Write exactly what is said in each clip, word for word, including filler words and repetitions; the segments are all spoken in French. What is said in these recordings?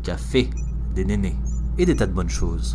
café, des nénés et des tas de bonnes choses.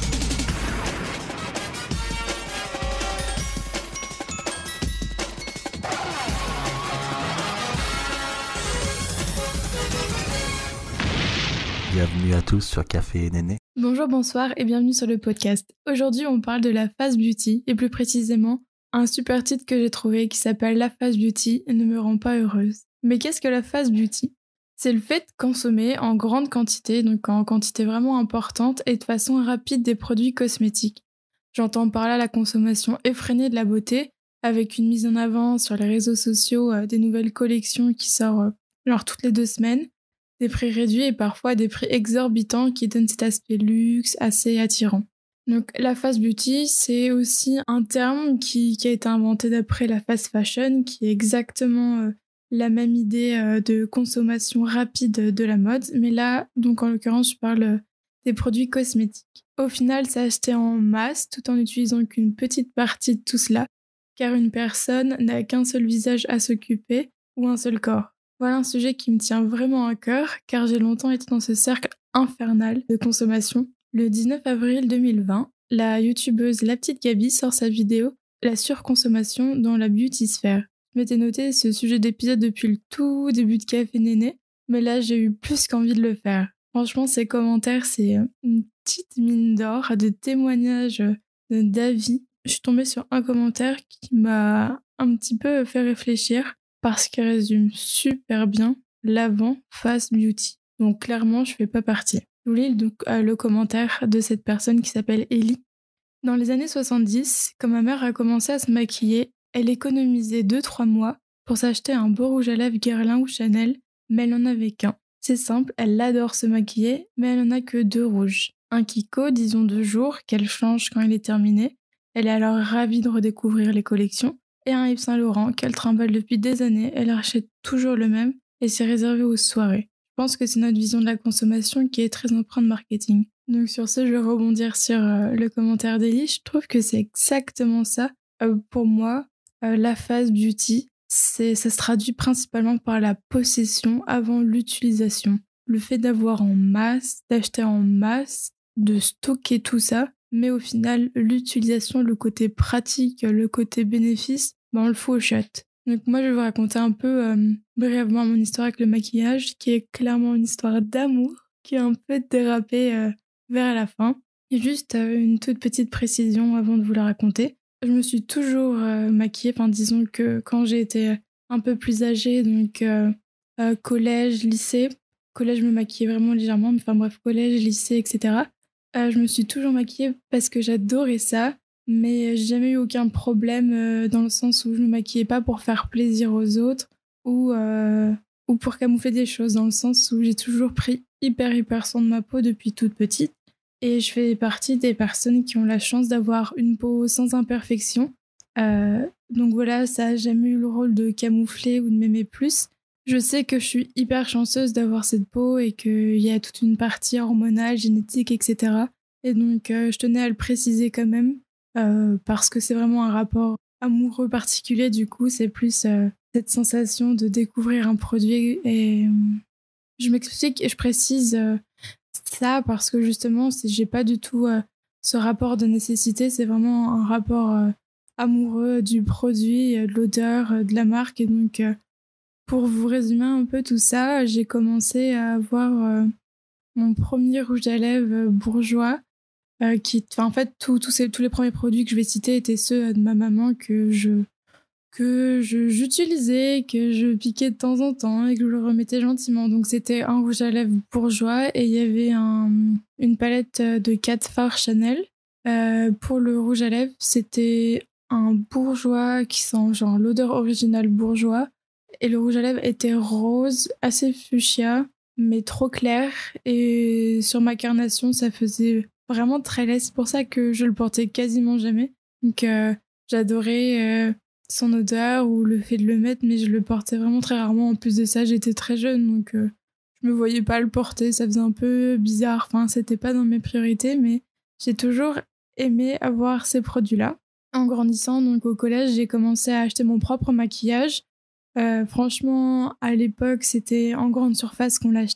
Bienvenue à tous sur Café et Néné. Bonjour, bonsoir et bienvenue sur le podcast. Aujourd'hui, on parle de la fast beauty et plus précisément, un super titre que j'ai trouvé qui s'appelle La fast beauty ne me rend pas heureuse. Mais qu'est-ce que la fast beauty ? C'est le fait de consommer en grande quantité, donc en quantité vraiment importante et de façon rapide des produits cosmétiques. J'entends par là la consommation effrénée de la beauté, avec une mise en avant sur les réseaux sociaux euh, des nouvelles collections qui sortent euh, genre toutes les deux semaines, des prix réduits et parfois des prix exorbitants qui donnent cet aspect luxe assez attirant. Donc la fast beauty, c'est aussi un terme qui, qui a été inventé d'après la fast fashion, qui est exactement euh, la même idée euh, de consommation rapide de la mode, mais là, donc en l'occurrence, je parle euh, des produits cosmétiques. Au final, c'est acheté en masse, tout en utilisant qu'une petite partie de tout cela, car une personne n'a qu'un seul visage à s'occuper ou un seul corps. Voilà un sujet qui me tient vraiment à cœur, car j'ai longtemps été dans ce cercle infernal de consommation. Le dix-neuf avril deux mille vingt, la youtubeuse La Petite Gabi sort sa vidéo « La surconsommation dans la beauty sphère ». Je m'étais noté ce sujet d'épisode depuis le tout début de Café Néné, mais là j'ai eu plus qu'envie de le faire. Franchement, ces commentaires, c'est une petite mine d'or, de témoignages, d'avis. Je suis tombée sur un commentaire qui m'a un petit peu fait réfléchir, parce qu'il résume super bien l'avant fast beauty. Donc clairement, je fais pas partie. Je vous lis donc euh, le commentaire de cette personne qui s'appelle Ellie. Dans les années soixante-dix, quand ma mère a commencé à se maquiller, elle économisait deux trois mois pour s'acheter un beau rouge à lèvres Guerlain ou Chanel, mais elle n'en avait qu'un. C'est simple, elle adore se maquiller, mais elle n'en a que deux rouges. Un Kiko, disons deux jours, qu'elle change quand il est terminé. Elle est alors ravie de redécouvrir les collections. Et un Yves Saint Laurent qu'elle trimballe depuis des années, elle achète toujours le même et c'est réservé aux soirées. Je pense que c'est notre vision de la consommation qui est très empreinte marketing. Donc sur ce, je vais rebondir sur euh, le commentaire d'Elie. Je trouve que c'est exactement ça. Euh, pour moi, euh, la phase beauty, c'est, ça se traduit principalement par la possession avant l'utilisation. Le fait d'avoir en masse, d'acheter en masse, de stocker tout ça, mais au final, l'utilisation, le côté pratique, le côté bénéfice, ben on le fout au chat. Donc moi, je vais vous raconter un peu euh, brièvement mon histoire avec le maquillage, qui est clairement une histoire d'amour, qui a un peu dérapé euh, vers la fin. Et juste euh, une toute petite précision avant de vous la raconter. Je me suis toujours euh, maquillée, enfin disons que quand j'ai été un peu plus âgée, donc euh, euh, collège, lycée, collège je me maquillais vraiment légèrement, mais enfin bref, collège, lycée, et cetera. Euh, je me suis toujours maquillée parce que j'adorais ça, mais j'ai jamais eu aucun problème euh, dans le sens où je me maquillais pas pour faire plaisir aux autres ou, euh, ou pour camoufler des choses, dans le sens où j'ai toujours pris hyper hyper soin de ma peau depuis toute petite. Et je fais partie des personnes qui ont la chance d'avoir une peau sans imperfection. Euh, donc voilà, ça a jamais eu le rôle de camoufler ou de m'aimer plus. Je sais que je suis hyper chanceuse d'avoir cette peau et qu'il y a toute une partie hormonale, génétique, et cetera. Et donc, euh, je tenais à le préciser quand même, euh, parce que c'est vraiment un rapport amoureux particulier. Du coup, c'est plus euh, cette sensation de découvrir un produit. Et euh, je m'explique et je précise euh, ça parce que justement, c'est, j'ai pas du tout euh, ce rapport de nécessité. C'est vraiment un rapport euh, amoureux du produit, euh, de l'odeur, euh, de la marque. Et donc... Euh, Pour vous résumer un peu tout ça, j'ai commencé à avoir euh, mon premier rouge à lèvres euh, bourgeois. Euh, qui, en fait, tout, tout ces, tous les premiers produits que je vais citer étaient ceux de ma maman que je que je, j'utilisais, que je piquais de temps en temps et que je le remettais gentiment. Donc c'était un rouge à lèvres bourgeois et il y avait un, une palette de quatre fards Chanel. Euh, pour le rouge à lèvres, c'était un bourgeois qui sent genre l'odeur originale bourgeois. Et le rouge à lèvres était rose, assez fuchsia, mais trop clair. Et sur ma carnation, ça faisait vraiment très laid. C'est pour ça que je le portais quasiment jamais. Donc euh, j'adorais euh, son odeur ou le fait de le mettre, mais je le portais vraiment très rarement. En plus de ça, j'étais très jeune, donc euh, je me voyais pas le porter. Ça faisait un peu bizarre. Enfin, c'était pas dans mes priorités, mais j'ai toujours aimé avoir ces produits-là. En grandissant, donc au collège, j'ai commencé à acheter mon propre maquillage. Euh, franchement, à l'époque, c'était en grande surface qu'on l'achetait.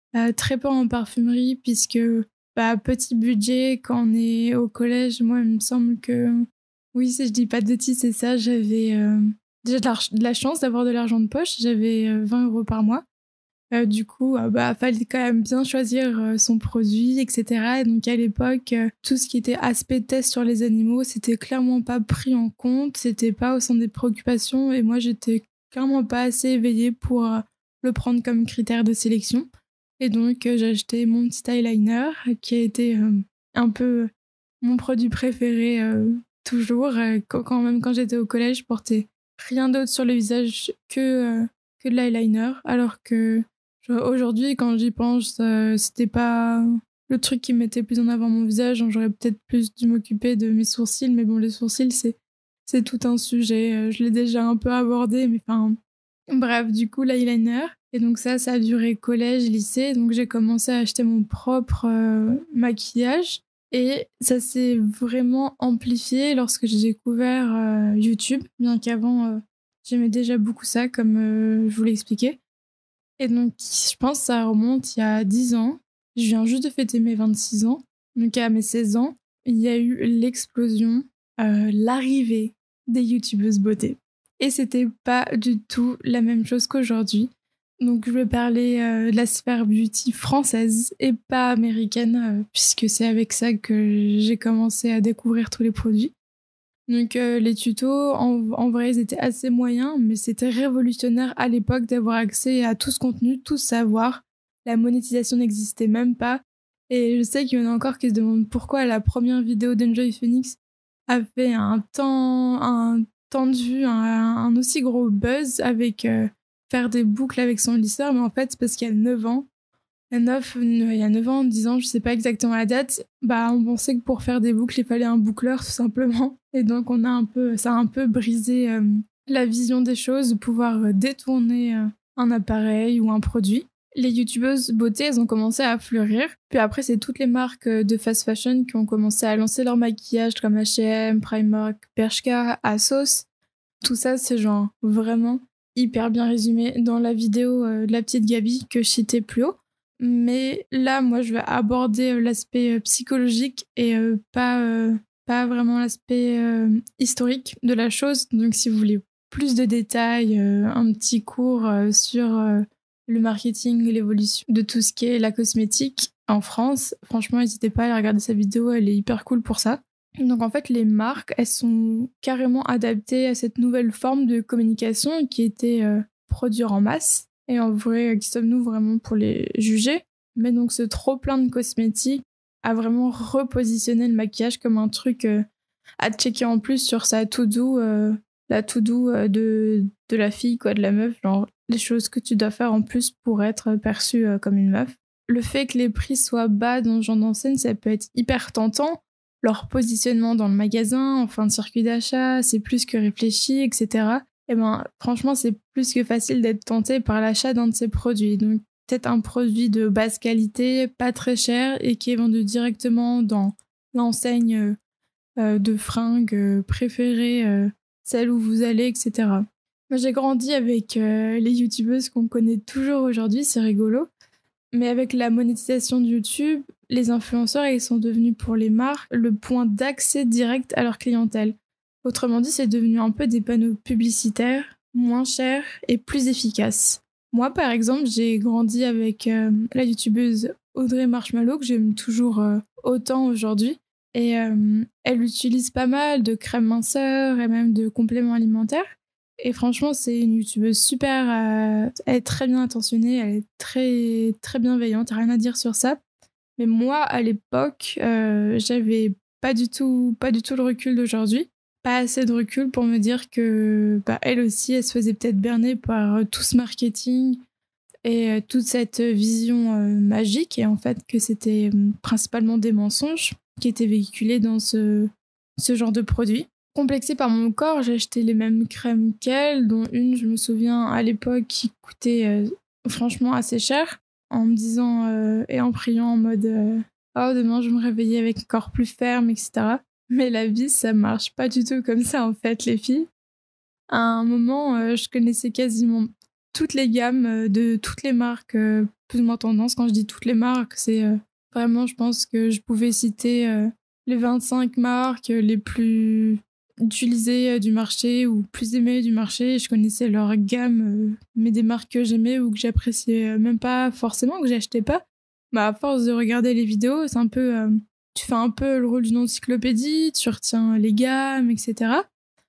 euh, très peu en parfumerie puisque bah, petit budget quand on est au collège. Moi, il me semble que oui, si je dis pas de bêtises, c'est ça. J'avais euh, déjà de la, de la chance d'avoir de l'argent de poche. J'avais euh, vingt euros par mois. Euh, du coup, euh, bah, fallait quand même bien choisir euh, son produit, et cetera. Et donc à l'époque, euh, tout ce qui était aspect test sur les animaux, c'était clairement pas pris en compte, c'était pas au sein des préoccupations. Et moi, j'étais clairement pas assez éveillée pour euh, le prendre comme critère de sélection. Et donc, euh, j'ai acheté mon petit eyeliner, qui a été euh, un peu mon produit préféré euh, toujours. Euh, quand, quand même, quand j'étais au collège, je portais rien d'autre sur le visage que, euh, que de l'eyeliner, alors que aujourd'hui, quand j'y pense, euh, c'était pas le truc qui mettait plus en avant mon visage. J'aurais peut-être plus dû m'occuper de mes sourcils, mais bon, les sourcils, c'est, c'est tout un sujet. Euh, je l'ai déjà un peu abordé, mais enfin... Bref, du coup, l'eyeliner. Et donc ça, ça a duré collège, lycée. Donc j'ai commencé à acheter mon propre euh, maquillage. Et ça s'est vraiment amplifié lorsque j'ai découvert euh, YouTube, bien qu'avant, euh, j'aimais déjà beaucoup ça, comme euh, je vous l'ai expliqué. Et donc, je pense que ça remonte il y a dix ans. Je viens juste de fêter mes vingt-six ans. Donc, à mes seize ans, il y a eu l'explosion, euh, l'arrivée des youtubeuses beauté. Et c'était pas du tout la même chose qu'aujourd'hui. Donc, je vais parler euh, de la sphère beauty française et pas américaine, euh, puisque c'est avec ça que j'ai commencé à découvrir tous les produits. Donc euh, les tutos, en, en vrai, ils étaient assez moyens, mais c'était révolutionnaire à l'époque d'avoir accès à tout ce contenu, tout ce savoir. La monétisation n'existait même pas. Et je sais qu'il y en a encore qui se demandent pourquoi la première vidéo d'Enjoy Phoenix a fait un temps, un temps de vue, un, un aussi gros buzz avec euh, faire des boucles avec son lisseur. Mais en fait, c'est parce qu'il y a neuf ans, il y a neuf, il y a neuf ans, dix ans, je sais pas exactement la date, bah on pensait que pour faire des boucles, il fallait un boucleur tout simplement. Et donc on a un peu, ça a un peu brisé euh, la vision des choses, de pouvoir euh, détourner euh, un appareil ou un produit. Les youtubeuses beauté, elles ont commencé à fleurir. Puis après, c'est toutes les marques de fast fashion qui ont commencé à lancer leur maquillage comme H et M, Primark, Bershka, Asos. Tout ça, c'est genre vraiment hyper bien résumé dans la vidéo euh, de la petite Gabi que je citais plus haut. Mais là, moi, je vais aborder euh, l'aspect euh, psychologique et euh, pas, euh, pas vraiment l'aspect euh, historique de la chose. Donc, si vous voulez plus de détails, euh, un petit cours euh, sur euh, le marketing et l'évolution de tout ce qui est la cosmétique en France, franchement, n'hésitez pas à aller regarder sa vidéo, elle est hyper cool pour ça. Donc, en fait, les marques, elles sont carrément adaptées à cette nouvelle forme de communication qui était euh, produire en masse. Et en vrai, qui sommes-nous vraiment pour les juger? Mais donc ce trop plein de cosmétiques a vraiment repositionné le maquillage comme un truc euh, à checker en plus sur sa to-do, euh, la to-do euh, de, de la fille, quoi, de la meuf, genre les choses que tu dois faire en plus pour être perçue euh, comme une meuf. Le fait que les prix soient bas dans ce genre d'enseigne, ça peut être hyper tentant. Leur positionnement dans le magasin, en fin de circuit d'achat, c'est plus que réfléchi, et cetera. Eh ben, franchement, c'est plus que facile d'être tenté par l'achat d'un de ces produits. Donc, peut-être un produit de basse qualité, pas très cher et qui est vendu directement dans l'enseigne euh, de fringues euh, préférée, euh, celle où vous allez, et cetera. Moi, j'ai grandi avec euh, les youtubeuses qu'on connaît toujours aujourd'hui, c'est rigolo. Mais avec la monétisation de YouTube, les influenceurs, ils sont devenus pour les marques le point d'accès direct à leur clientèle. Autrement dit, c'est devenu un peu des panneaux publicitaires, moins chers et plus efficaces. Moi, par exemple, j'ai grandi avec euh, la youtubeuse Audrey Marshmallow, que j'aime toujours euh, autant aujourd'hui. Et euh, elle utilise pas mal de crèmes minceurs et même de compléments alimentaires. Et franchement, c'est une youtubeuse super... Euh, elle est très bien intentionnée, elle est très, très bienveillante, rien à dire sur ça. Mais moi, à l'époque, euh, j'avais pas du tout, pas du tout le recul d'aujourd'hui. Pas assez de recul pour me dire que bah, elle aussi, elle se faisait peut-être berner par euh, tout ce marketing et euh, toute cette vision euh, magique, et en fait que c'était euh, principalement des mensonges qui étaient véhiculés dans ce, ce genre de produit. Complexée par mon corps, j'ai acheté les mêmes crèmes qu'elle, dont une, je me souviens, à l'époque, qui coûtait euh, franchement assez cher, en me disant euh, et en priant en mode euh, oh, demain je vais me réveiller avec un corps plus ferme, et cetera. Mais la vie, ça marche pas du tout comme ça, en fait, les filles. À un moment, euh, je connaissais quasiment toutes les gammes, euh, de toutes les marques, euh, plus ou moins tendance. Quand je dis toutes les marques, c'est euh, vraiment, je pense que je pouvais citer euh, les vingt-cinq marques les plus utilisées euh, du marché ou plus aimées du marché. Je connaissais leur gamme, euh, mais des marques que j'aimais ou que j'appréciais euh, même pas forcément, que j'achetais pas. Bah, à force de regarder les vidéos, c'est un peu... euh, tu fais un peu le rôle d'une encyclopédie, tu retiens les gammes, et cetera.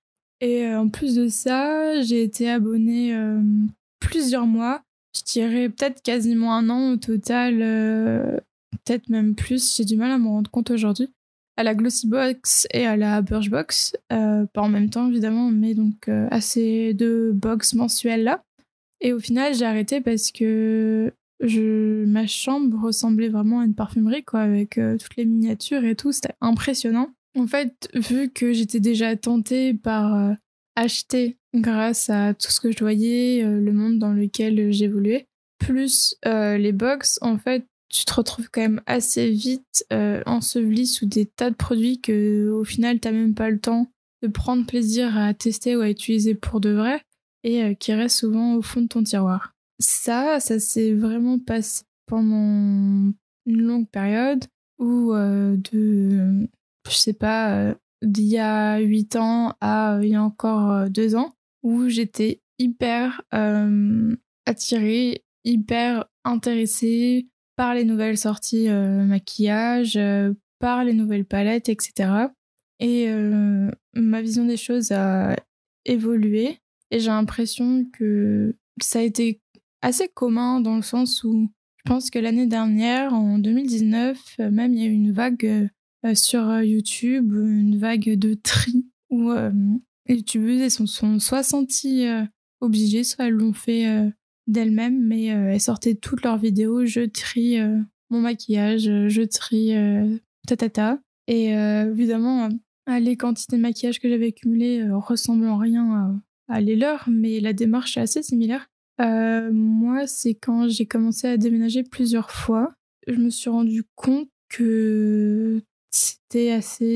Et euh, en plus de ça, j'ai été abonnée euh, plusieurs mois. Je dirais peut-être quasiment un an au total, euh, peut-être même plus. J'ai du mal à me rendre compte aujourd'hui. À la Glossybox et à la Birchbox, euh, pas en même temps évidemment, mais donc euh, à ces deux box mensuelles là. Et au final, j'ai arrêté parce que je... ma chambre ressemblait vraiment à une parfumerie, quoi, avec euh, toutes les miniatures et tout. C'était impressionnant. En fait, vu que j'étais déjà tentée par euh, acheter grâce à tout ce que je voyais, euh, le monde dans lequel j'évoluais, plus euh, les box, en fait, tu te retrouves quand même assez vite euh, enseveli sous des tas de produits que, au final, t'as même pas le temps de prendre plaisir à tester ou à utiliser pour de vrai et euh, qui restent souvent au fond de ton tiroir. Ça, ça s'est vraiment passé pendant une longue période où euh, de, je sais pas, euh, d'il y a huit ans à euh, il y a encore euh, deux ans, où j'étais hyper euh, attirée, hyper intéressée par les nouvelles sorties euh, maquillage, euh, par les nouvelles palettes, et cetera. Et euh, ma vision des choses a évolué et j'ai l'impression que ça a été assez commun dans le sens où je pense que l'année dernière, en deux mille dix-neuf, euh, même il y a eu une vague euh, sur euh, YouTube, une vague de tri où euh, les youtubeuses elles sont, sont soit senties euh, obligées, soit elles l'ont fait euh, d'elles-mêmes, mais euh, elles sortaient toutes leurs vidéos, je trie euh, mon maquillage, je trie euh, tatata. Et euh, évidemment, euh, les quantités de maquillage que j'avais accumulées euh, ressemblent en rien à, à les leurs, mais la démarche est assez similaire. Euh, moi, c'est quand j'ai commencé à déménager plusieurs fois, je me suis rendu compte que c'était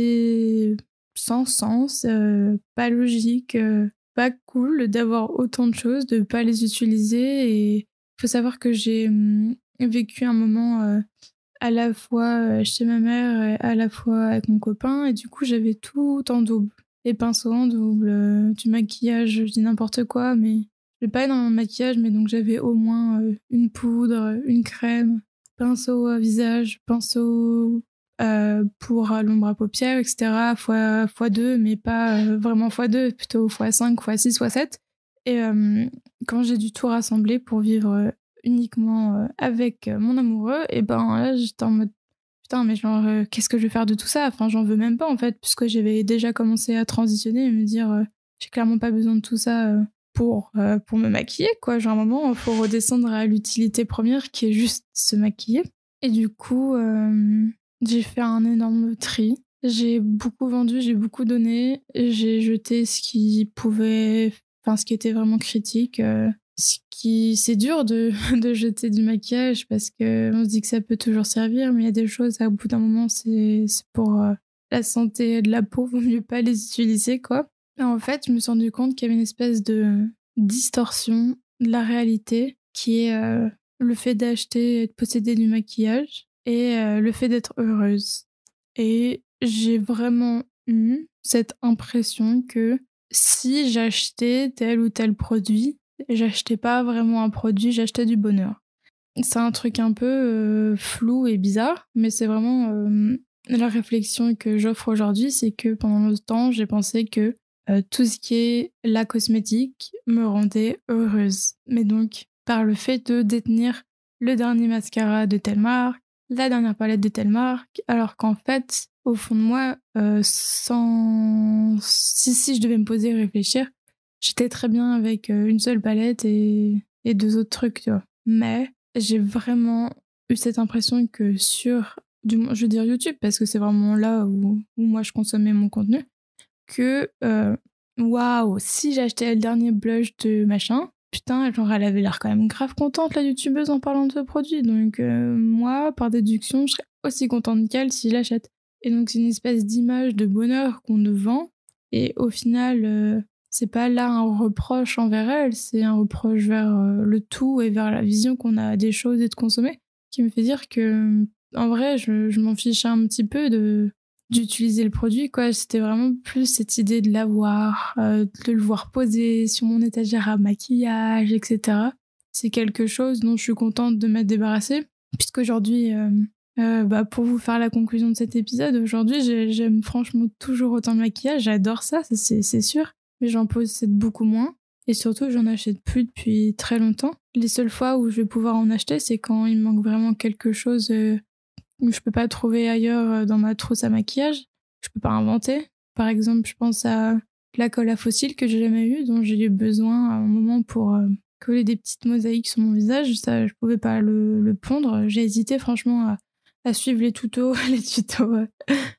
assez sans sens, euh, pas logique, euh, pas cool d'avoir autant de choses, de pas les utiliser. Et il faut savoir que j'ai hum, vécu un moment euh, à la fois euh, chez ma mère et à la fois avec mon copain, et du coup j'avais tout en double. Les pinceaux en double, euh, du maquillage, je dis n'importe quoi, mais j'ai pas énormément de maquillage, mais donc j'avais au moins euh, une poudre, une crème, pinceau à visage, pinceau euh, pour l'ombre à paupières, et cetera. Fois, fois deux, mais pas euh, vraiment fois deux, plutôt fois cinq, fois six, fois sept. Et euh, quand j'ai dû tout rassembler pour vivre euh, uniquement euh, avec euh, mon amoureux, et ben là j'étais en mode putain, mais genre euh, qu'est-ce que je vais faire de tout ça? Enfin, j'en veux même pas en fait, puisque j'avais déjà commencé à transitionner et me dire euh, j'ai clairement pas besoin de tout ça euh, pour, euh, pour me maquiller, quoi. Genre, à un moment, il faut redescendre à l'utilité première qui est juste se maquiller. Et du coup, euh, j'ai fait un énorme tri. J'ai beaucoup vendu, j'ai beaucoup donné, j'ai jeté ce qui pouvait, enfin, ce qui était vraiment critique. Euh, ce qui, c'est dur de, de jeter du maquillage parce que on se dit que ça peut toujours servir, mais il y a des choses, à bout d'un moment, c'est, c'est pour euh, la santé de la peau, vaut mieux pas les utiliser, quoi. Et en fait, je me suis rendu compte qu'il y avait une espèce de distorsion de la réalité qui est euh, le fait d'acheter et de posséder du maquillage et euh, le fait d'être heureuse. Et j'ai vraiment eu cette impression que si j'achetais tel ou tel produit, j'achetais pas vraiment un produit, j'achetais du bonheur. C'est un truc un peu euh, flou et bizarre, mais c'est vraiment euh, la réflexion que j'offre aujourd'hui, c'est que pendant longtemps, j'ai pensé que euh, tout ce qui est la cosmétique me rendait heureuse. Mais donc, par le fait de détenir le dernier mascara de telle marque, la dernière palette de telle marque, alors qu'en fait, au fond de moi, euh, sans... si, si je devais me poser et réfléchir, j'étais très bien avec euh, une seule palette et, et deux autres trucs, tu vois. Mais j'ai vraiment eu cette impression que sur, du moins, je veux dire YouTube, parce que c'est vraiment là où, où moi je consommais mon contenu, que euh, waouh, si j'achetais le dernier blush de machin, putain, genre elle avait l'air quand même grave contente la youtubeuse en parlant de ce produit, donc euh, moi, par déduction, je serais aussi contente qu'elle si je l'achète. Et donc c'est une espèce d'image de bonheur qu'on nous vend, et au final, euh, c'est pas là un reproche envers elle, c'est un reproche vers euh, le tout et vers la vision qu'on a des choses et de consommer, qui me fait dire que, en vrai, je, je m'en fiche un petit peu de d'utiliser le produit, quoi. C'était vraiment plus cette idée de l'avoir, euh, de le voir poser sur mon étagère à maquillage, et cetera. C'est quelque chose dont je suis contente de m'être débarrassée, puisqu'aujourd'hui, euh, euh, bah, pour vous faire la conclusion de cet épisode, aujourd'hui, j'ai- j'aime franchement toujours autant le maquillage, j'adore ça, ça, c'est c'est sûr, mais j'en possède beaucoup moins, et surtout, j'en achète plus depuis très longtemps. Les seules fois où je vais pouvoir en acheter, c'est quand il me manque vraiment quelque chose euh, que je peux pas trouver ailleurs euh, dans ma trousse à maquillage, je peux pas inventer. Par exemple, je pense à la colle à fossiles que j'ai jamais eue, dont j'ai eu besoin à un moment pour euh, coller des petites mosaïques sur mon visage. Ça, je pouvais pas le, le pondre. J'ai hésité franchement à, à suivre les tutos, les tutos euh,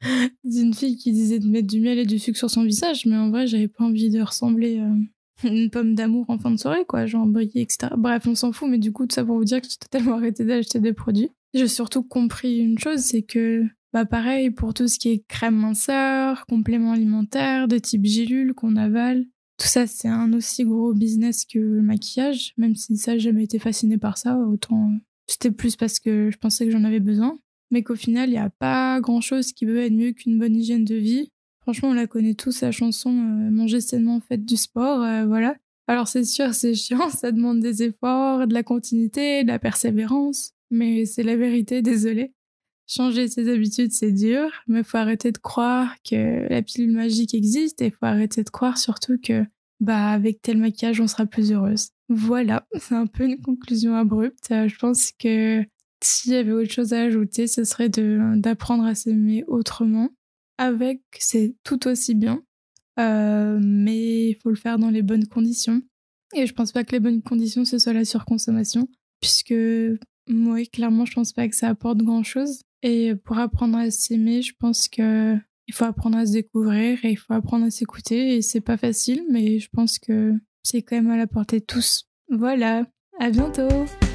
d'une fille qui disait de mettre du miel et du sucre sur son visage, mais en vrai, j'avais pas envie de ressembler euh, à une pomme d'amour en fin de soirée, quoi, genre briller, et cetera. Bref, on s'en fout, mais du coup, tout ça pour vous dire que j'ai totalement arrêté d'acheter des produits. J'ai surtout compris une chose, c'est que, bah pareil, pour tout ce qui est crème minceur, compléments alimentaires, de type gélule qu'on avale, tout ça, c'est un aussi gros business que le maquillage, même si ça, j'ai jamais été fascinée par ça, autant c'était plus parce que je pensais que j'en avais besoin, mais qu'au final, il n'y a pas grand-chose qui peut être mieux qu'une bonne hygiène de vie. Franchement, on la connaît tous, la chanson euh, Manger sainement, faites du sport, euh, voilà. Alors c'est sûr, c'est chiant, ça demande des efforts, de la continuité, de la persévérance, mais c'est la vérité, désolée. Changer ses habitudes, c'est dur, mais faut arrêter de croire que la pilule magique existe et faut arrêter de croire surtout que, bah, avec tel maquillage, on sera plus heureuse. Voilà, c'est un peu une conclusion abrupte. Euh, Je pense que s'il y avait autre chose à ajouter, ce serait de, d'apprendre à s'aimer autrement. Avec, c'est tout aussi bien, euh, mais il faut le faire dans les bonnes conditions. Et je pense pas que les bonnes conditions, ce soit la surconsommation, puisque, oui, clairement, je pense pas que ça apporte grand-chose. Et pour apprendre à s'aimer, je pense que il faut apprendre à se découvrir et il faut apprendre à s'écouter. Et c'est pas facile, mais je pense que c'est quand même à la portée de tous. Voilà, à bientôt!